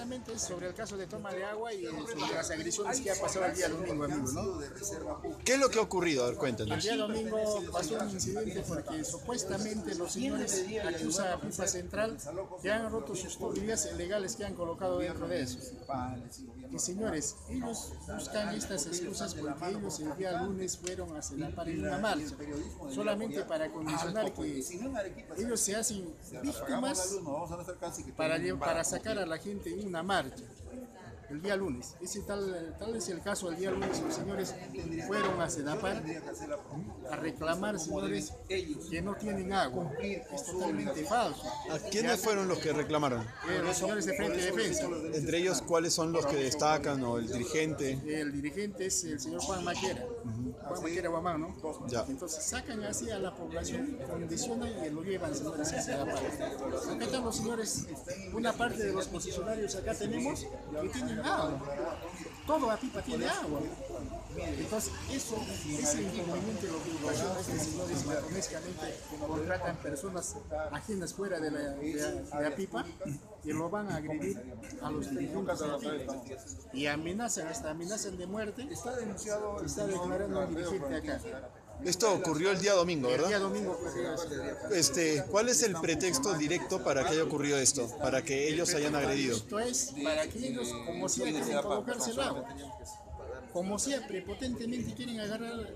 precisamente es sobre el caso de toma de agua y sobre las agresiones que ha pasado el día domingo, amigo, ¿no? ¿Qué es lo que ha ocurrido? A ver, El cuéntanos. día domingo pasó un incidente porque supuestamente los señores acusan a Pipa Central que han roto sus tuberías ilegales que han colocado dentro de eso. Y señores, ellos buscan estas excusas porque ellos el día lunes fueron a Sedapar en una marcha, solamente para condicionar que ellos se hacen víctimas para sacar a la gente en una marcha. El día lunes, tal es el caso. El día lunes los señores fueron a Sedapar a reclamar, señores, que no tienen agua. Es totalmente falso. ¿A quiénes fueron los que reclamaron? Los señores de Frente de Defensa. Entre ellos, ¿cuáles son los que destacan o el dirigente? El dirigente es el señor Juan Maquera. Juan Maquera Guamán, ¿no? Ya. Entonces sacan así a la población, condicionan y lo llevan, señores, a Sedapar. Acá están los señores, una parte de los posicionarios acá tenemos que tienen agua. Todo Apipa tiene agua. Entonces, ese inconveniente lo que ocasiona es que señores matonescamente contratan personas ajenas fuera de Apipa y lo van a agredir a los dirigentes de Apipa. Y hasta amenazan de muerte. Está declarando un dirigente acá. Esto ocurrió el día domingo, El ¿verdad? día domingo ocurrió eso. ¿Cuál es el pretexto directo para que haya ocurrido esto? Para que ellos hayan agredido. Esto es para que ellos, como sea, quieren colocarse el agua. Como sea, prepotentemente quieren agarrar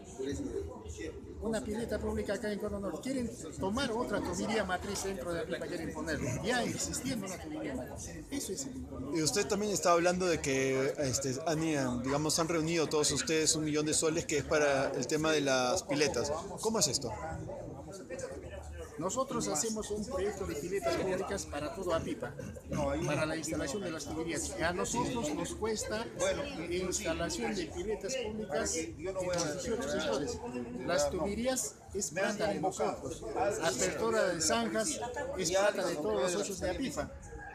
una pileta pública acá en Coronel. Quieren tomar otra tubería matriz dentro de Apipa, quieren ponerlo. Ya existiendo una tubería matriz. Eso es el inconveniente. Y usted también está hablando de que han reunido todos ustedes 1 millón de soles que es para el tema de las piletas. ¿Cómo es esto? Nosotros hacemos un proyecto de piletas públicas para todo Apipa, para la instalación de las tuberías. A nosotros nos cuesta instalación de piletas públicas en los 18 sectores. Las tuberías es plata de nosotros. Apertura de zanjas es plata de todos los socios de Apipa.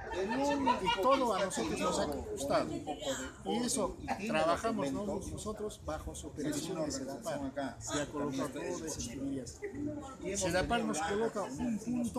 Y todo a nosotros nos ha costado. Y eso trabajamos nosotros bajo supervisión de Sedapar. Se ha colocado todas esas tuberías. Sedapar nos coloca un punto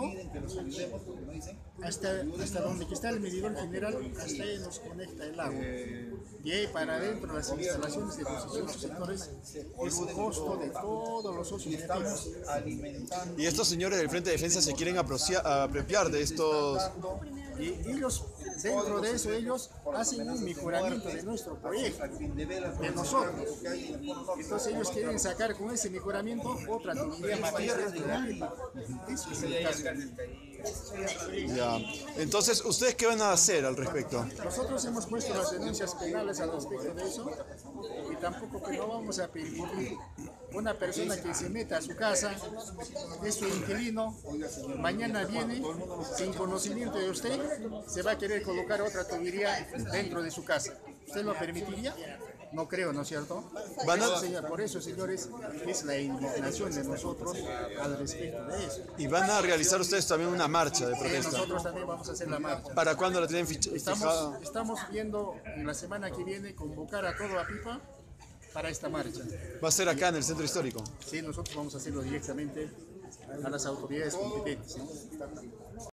hasta donde está el medidor general, hasta ahí nos conecta el agua. Y ahí para adentro las instalaciones de los 18 sectores es el costo de todos los socios de Apipa. Y estos señores del Frente de Defensa se quieren apropiar de estos... Y ellos, dentro de eso, ellos hacen un mejoramiento de nuestro proyecto, de nosotros. Entonces ellos quieren sacar con ese mejoramiento otra tubería matriz de la Apipa. Eso es el caso. Ya. Entonces, ¿ustedes qué van a hacer al respecto? Nosotros hemos puesto las denuncias penales al respecto de eso y tampoco que no vamos a permitir una persona que se meta a su casa, es su inquilino, mañana viene sin conocimiento de usted, se va a querer colocar otra tubería dentro de su casa. ¿Usted lo permitiría? No creo, ¿no es cierto? Por eso, señores, es la indignación de nosotros al respecto de eso. Y van a realizar ustedes también una marcha de protesta. Nosotros también vamos a hacer la marcha. ¿Para cuándo la tienen fijada? Estamos viendo en la semana que viene convocar a todo Apipa para esta marcha. ¿Va a ser acá en el centro histórico? Sí, nosotros vamos a hacerlo directamente a las autoridades competentes, ¿no?